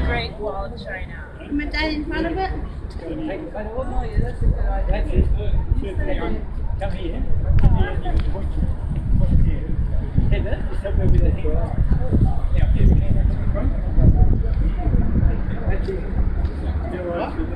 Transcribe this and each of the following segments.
Great Wall of China. Am I dead in front of it? Come here. Heather, just help me with the hand. Now, here's the hand up to the front. That's it. You all right?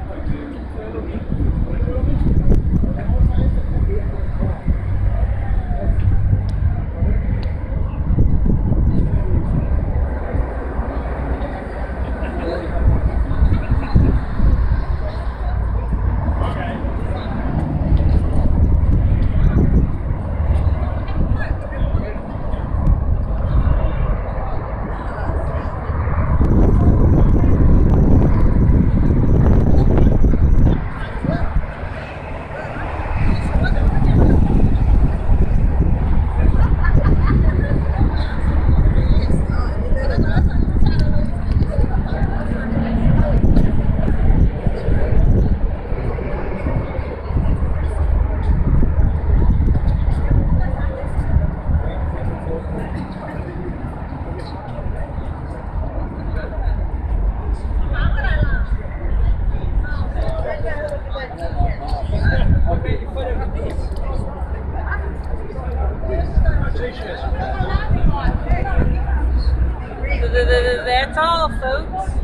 That's all, folks.